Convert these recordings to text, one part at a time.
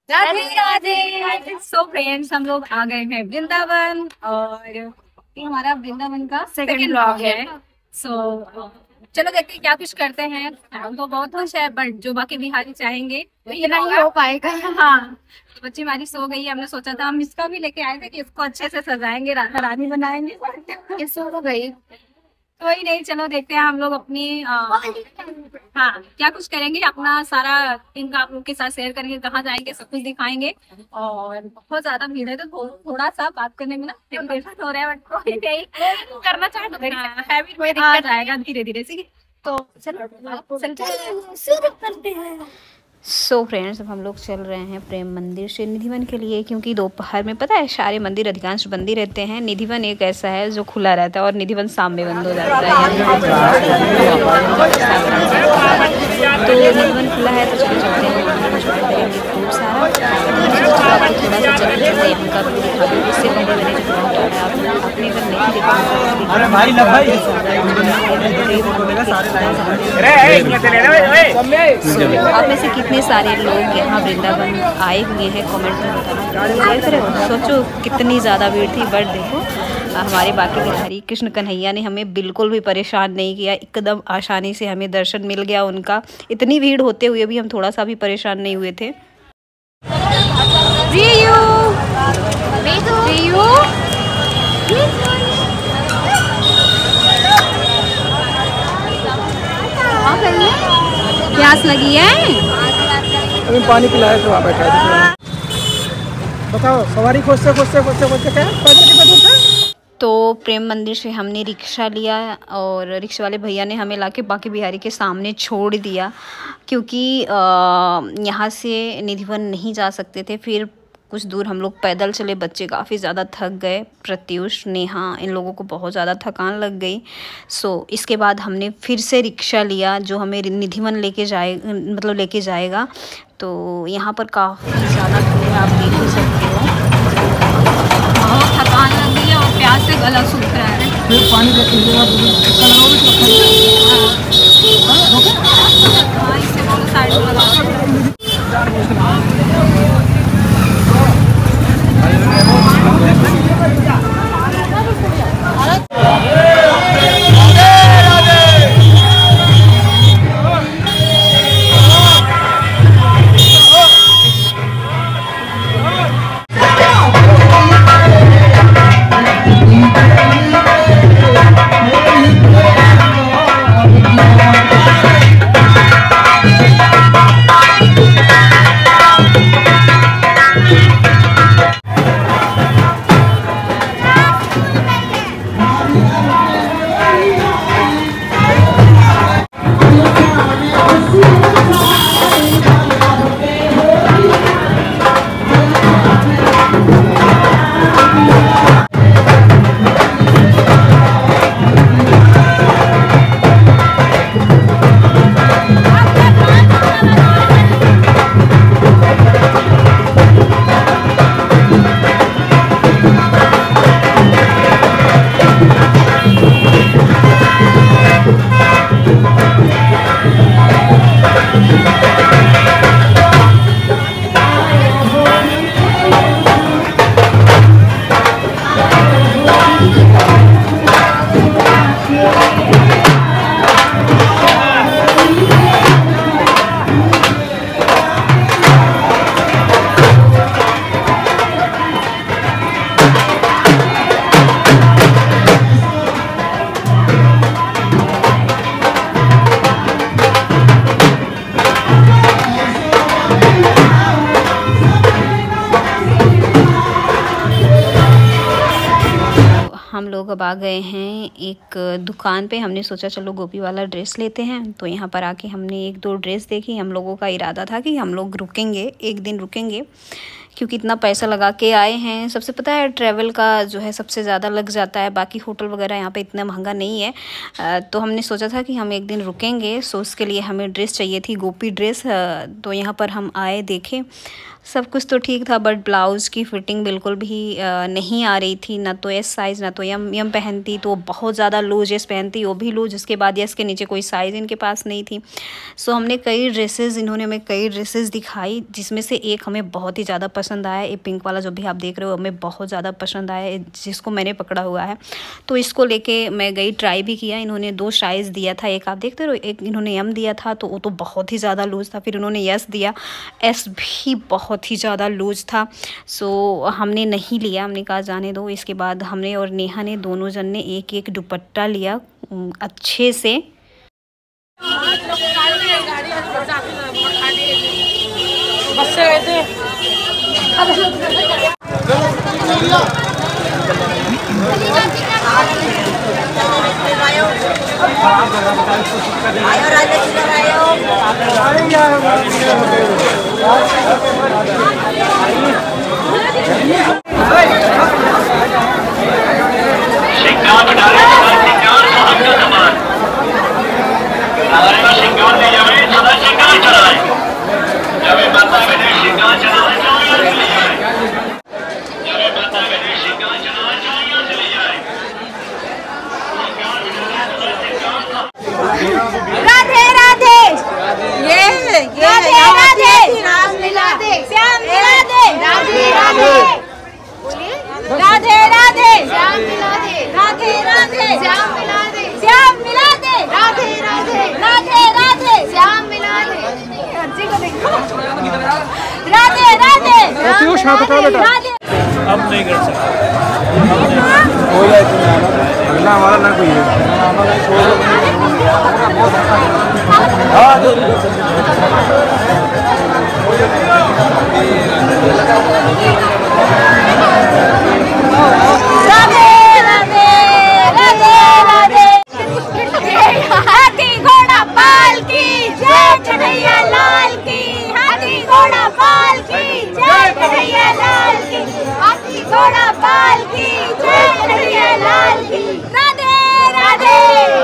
Radhe Radhe. So friends, हम लोग आ गए हैं वृंदावन और ये हमारा वृंदावन का सेकंड ब्लॉग है। सो चलो देखते हैं क्या कुछ करते हैं। हम तो बहुत खुश है, बट जो बाकी बिहारी चाहेंगे तो ये नहीं हो पाएगा। हाँ, तो बच्ची हमारी सो गई है। हमने सोचा था हम इसका भी लेके आए थे कि इसको अच्छे से सजाएंगे, राधा रानी बनाएंगे। ये सो गई कोई नहीं, चलो देखते हैं हम लोग अपनी हाँ क्या कुछ करेंगे, अपना सारा दिन आप लोग के साथ शेयर करेंगे, कहाँ जाएंगे सब कुछ दिखाएंगे। और बहुत ज्यादा भीड़ है तो थोड़ा सा बात करने में ना टेंशन हो रहा है, बट कोई नहीं, करना चाहे तो हैबिट आ जाएगा धीरे धीरे से। तो चलो शुरू करते हैं। सो फ्रेंड्स, अब हम लोग चल रहे हैं प्रेम मंदिर से निधिवन के लिए, क्योंकि दोपहर में पता है सारे मंदिर अधिकांश बंद ही रहते हैं। निधिवन एक ऐसा है जो खुला रहता है और निधिवन शाम में बंद हो जाता है। तो निधिवन खुला है तो चले चलते हैं खूब सारा। थोड़ा सा चल रहे हैं उनका भी दिखा दूँ। इससे पहले मैंने जो ब्लॉग डाला आपने अगर नहीं देखा, आप में से कितने सारे लोग यहाँ वृंदावन आए हुए हैं कमेंट में बताना। देख रहे हो, सोचो कितनी ज़्यादा भीड़ थी। बट देखो हमारे बाकी बिहारी कृष्ण कन्हैया ने हमें बिल्कुल भी परेशान नहीं किया, एकदम आसानी से हमें दर्शन मिल गया उनका। इतनी भीड़ होते हुए भी हम थोड़ा सा भी परेशान नहीं हुए थे। प्यास लगी है, अभी पानी पिलाया तो वहाँ बैठा है। बताओ सवारी खोजते खोजते खोजते खोजते क्या पैदल कितना दूर था? तो प्रेम मंदिर से हमने रिक्शा लिया और रिक्शा वाले भैया ने हमें लाके बाकी बिहारी के सामने छोड़ दिया, क्योंकि यहाँ से निधिवन नहीं जा सकते थे। फिर कुछ दूर हम लोग पैदल चले, बच्चे काफ़ी ज़्यादा थक गए। प्रत्युष, नेहा, इन लोगों को बहुत ज़्यादा थकान लग गई। सो इसके बाद हमने फिर से रिक्शा लिया जो हमें निधिवन लेके जाएगा। तो यहाँ पर काफ़ी ज़्यादा भीड़ है, आप देख ही सकते हो। बहुत थकान लग गई है और प्यास से गला सूख रहा है। फिर पानी देते इससे दोनों साइड में लगा। हम लोग अब आ गए हैं एक दुकान पे। हमने सोचा चलो गोपी वाला ड्रेस लेते हैं। तो यहाँ पर आके हमने एक दो ड्रेस देखी। हम लोगों का इरादा था कि हम लोग रुकेंगे, एक दिन रुकेंगे, क्योंकि इतना पैसा लगा के आए हैं। सबसे पता है ट्रैवल का जो है सबसे ज़्यादा लग जाता है, बाकी होटल वगैरह यहाँ पे इतना महंगा नहीं है। तो हमने सोचा था कि हम एक दिन रुकेंगे। सो उसके लिए हमें ड्रेस चाहिए थी, गोपी ड्रेस। तो यहाँ पर हम आए, देखे। सब कुछ तो ठीक था, बट ब्लाउज़ की फ़िटिंग बिल्कुल भी नहीं आ रही थी। ना तो एस साइज़, ना तो एम पहनती तो बहुत ज़्यादा लूज, एस पहनती वो भी लूज, उसके बाद एस के नीचे कोई साइज़ इनके पास नहीं थी। सो हमने कई ड्रेसेस, इन्होंने हमें कई ड्रेसेस दिखाई, जिसमें से एक हमें बहुत ही ज़्यादा पसंद आया। ये पिंक वाला जो भी आप देख रहे हो हमें बहुत ज़्यादा पसंद आया, जिसको मैंने पकड़ा हुआ है। तो इसको लेके मैं गई, ट्राई भी किया। इन्होंने 2 साइज़ दिया था, एक आप देखते रहो, एक इन्होंने एम दिया था तो वो तो बहुत ही ज़्यादा लूज़ था। फिर उन्होंने एस दिया, एस भी बहुत ही ज़्यादा लूज था। सो हमने नहीं लिया, हमने कहा जाने दो। इसके बाद हमने और नेहा ने दोनों जन ने एक एक दुपट्टा लिया अच्छे से। बस से गए थे। राधे राधे, ये राधे राधे, राम मिला दे, श्याम मिला दे, राधे राधे, राधे राधे, श्याम मिला दे, राधे राधे, श्याम मिला दे, श्याम मिला दे, राधे राधे, राधे राधे, श्याम मिला दे। अर्जी को देखो, राधे राधे, राधे। अब नहीं कर सकते, हो जाए अगला हमारा ना कोई हाथी घोड़ा पाल की जय, कन्हैया लाल की। हाथी घोड़ा पाल की जय, कन्हैया लाल की। हाथी घोड़ा पाल की जय, कन्हैया लाल की। राधे राधे,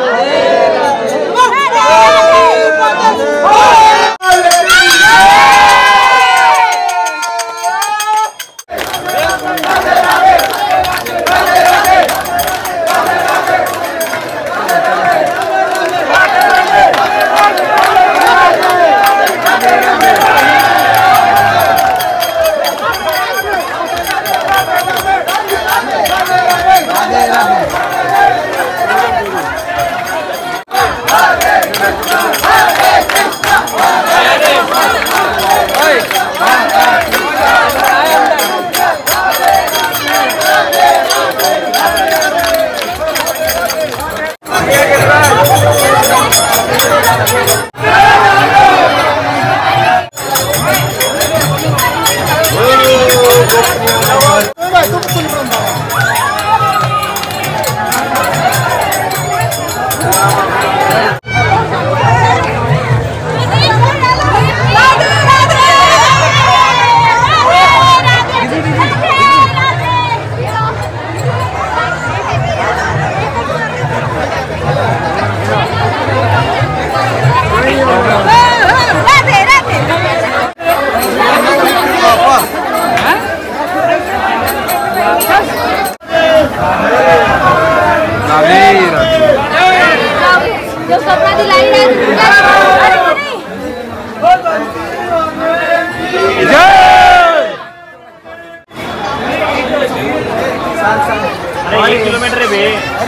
अरे 1 किलोमीटर है बे।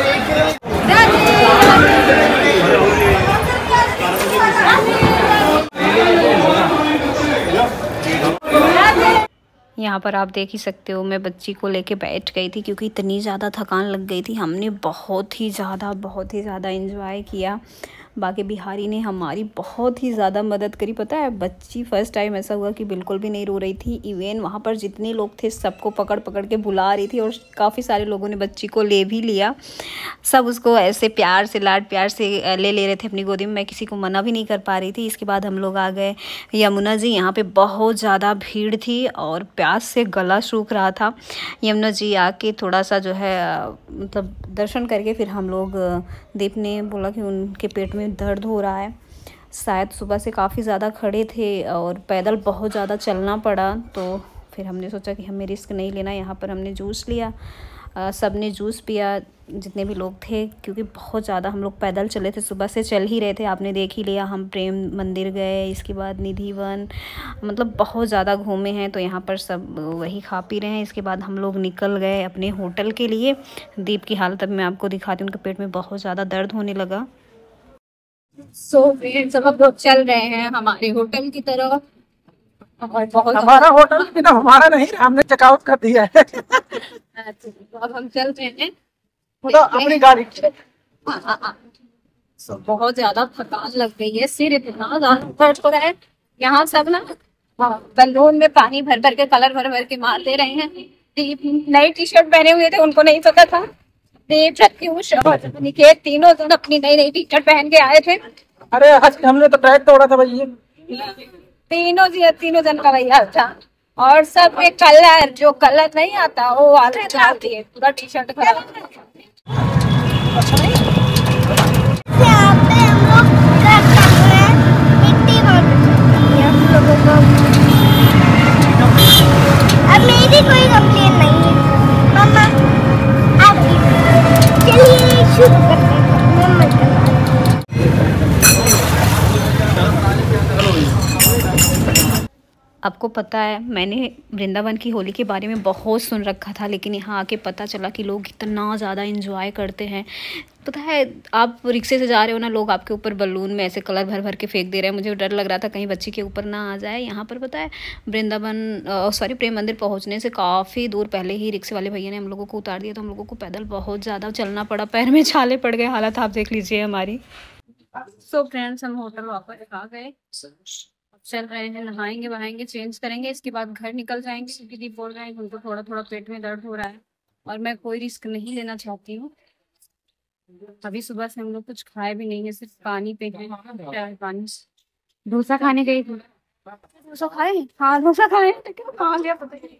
यहाँ पर आप देख ही सकते हो, मैं बच्ची को लेके बैठ गई थी क्योंकि इतनी ज़्यादा थकान लग गई थी। हमने बहुत ही ज़्यादा एंजॉय किया। बाकी बिहारी ने हमारी बहुत ही ज़्यादा मदद करी। पता है, बच्ची फर्स्ट टाइम ऐसा हुआ कि बिल्कुल भी नहीं रो रही थी। इवन वहाँ पर जितने लोग थे सबको पकड़ पकड़ के बुला रही थी और काफ़ी सारे लोगों ने बच्ची को ले भी लिया। सब उसको ऐसे प्यार से, लाड प्यार से ले रहे थे अपनी गोदी में। मैं किसी को मना भी नहीं कर पा रही थी। इसके बाद हम लोग आ गए यमुना जी। यहाँ पे बहुत ज़्यादा भीड़ थी और प्यास से गला सूख रहा था। यमुना जी आके थोड़ा सा जो है मतलब दर्शन करके फिर हम लोग, दीप ने बोला कि उनके पेट में दर्द हो रहा है। शायद सुबह से काफ़ी ज़्यादा खड़े थे और पैदल बहुत ज़्यादा चलना पड़ा, तो फिर हमने सोचा कि हमें रिस्क नहीं लेना। यहाँ पर हमने जूस लिया, सब ने जूस पिया जितने भी लोग थे, क्योंकि बहुत ज़्यादा हम लोग पैदल चले थे, सुबह से चल ही रहे थे, आपने देख ही लिया। हम प्रेम मंदिर गए, इसके बाद निधि वन, मतलब बहुत ज़्यादा घूमे हैं। तो यहाँ पर सब वही खा पी रहे हैं। इसके बाद हम लोग निकल गए अपने होटल के लिए। दीप की हालत अब मैं आपको दिखाती हूँ, उनके पेट में बहुत ज़्यादा दर्द होने लगा। सो फ्रेंड्स, अब लोग चल रहे हैं हमारे होटल की तरफ। और बहुत हमारा होटल भी ना, हमारा नहीं, हमने चेकआउट कर दिया है। तो अब हम चल रहे हैं अपनी गाड़ी। बहुत ज्यादा थकान लग गई है, सिर इतना ज्यादा दर्द हो रहा है। यहाँ सब ना बलून में पानी भर भर के, कलर भर भर के मार दे रहे हैं। दीप नई टी शर्ट पहने हुए थे, उनको नहीं पता था। दीप, प्रत्युष और निकेत तीनों जन अपनी नई नई टी शर्ट पहन के आए थे। अरे हमने तो ट्रैक तोड़ा था भैया। तीनों जन का वही हाल था। और सब में कलर, जो कलर नहीं आता वो वाले डाल दिए, पूरा टी शर्ट खराब। अब मेरी कोई कंप्लेन नहीं है मम्मा। अब चलिए शुरू करते हैं। आपको पता है, मैंने वृंदावन की होली के बारे में बहुत सुन रखा था, लेकिन यहाँ आके पता चला कि लोग इतना ज़्यादा एंजॉय करते हैं। पता है, आप रिक्शे से जा रहे हो ना, लोग आपके ऊपर बलून में ऐसे कलर भर भर के फेंक दे रहे हैं। मुझे डर लग रहा था कहीं बच्ची के ऊपर ना आ जाए। यहाँ पर पता है, प्रेम मंदिर पहुँचने से काफ़ी दूर पहले ही रिक्शे वाले भैया ने हम लोगों को उतार दिया, तो हम लोगों को पैदल बहुत ज़्यादा चलना पड़ा, पैर में छाले पड़ गए। हालत आप देख लीजिए हमारी। सो फ्रेंड्स, हम होटल वापस आ गए, चल रहे हैं, नहाएंगे वहाएंगे, चेंज करेंगे, इसके बाद घर निकल जाएंगे, क्योंकि दीप बोल रहे हैं उनको थोड़ा थोड़ा पेट में दर्द हो रहा है और मैं कोई रिस्क नहीं लेना चाहती हूँ। अभी सुबह से हम लोग कुछ खाए भी नहीं है, सिर्फ पानी पे हैं। पानी। डोसा खाने गई थी। डोसा खाए? हाँ, डोसा खाए। कहाँ गया पता नहीं।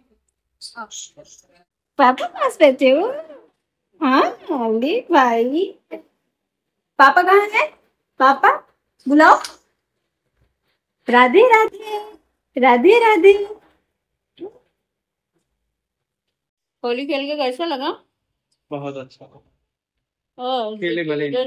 पापा पास बैठे हो? हाँ भाई, पापा कहाँ है? पापा बुलाओ। राधे राधे, राधे राधे। होली खेल के कैसा लगा? बहुत अच्छा। खेले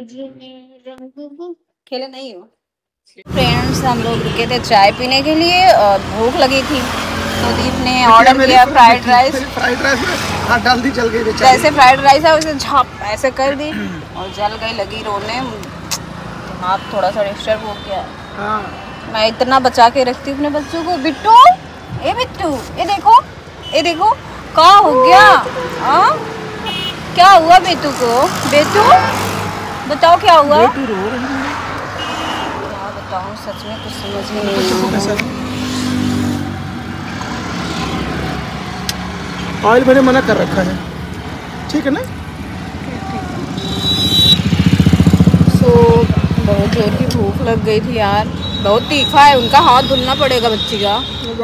नहीं हो? फ्रेंड्स, हम लोग रुके थे चाय पीने के लिए और भूख लगी थी, तो दीप ने ऑर्डर किया फ्राइड राइस। फ्राइड राइस में हाथ डाल दी, जल गई। जैसे फ्राइड राइस है उसे झाप ऐसे कर दी और जल गई, लगी रोने, हाथ थोड़ा सा डिस्टर्ब हो गया। हाँ। मैं इतना बचा के रखती हूँ अपने बच्चों को। बिट्टू, ए बिट्टू, ये देखो क्या हो गया? हाँ, क्या हुआ बेटू को? बेटू बताओ क्या हुआ? क्या बताऊँ, सच में कुछ समझ में नहीं। ऑयल मैंने मना कर रखा है, ठीक है ना? बहुत जोर की भूख लग गई थी यार, बहुत तीखा है, उनका हाथ धुलना पड़ेगा बच्ची का।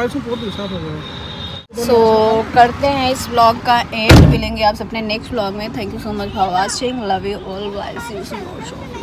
सो करते हैं इस ब्लॉग का एंड, मिलेंगे आपसे अपने नेक्स्ट ब्लॉग में। Thank you so much for watching, love you all, bye, see you soon.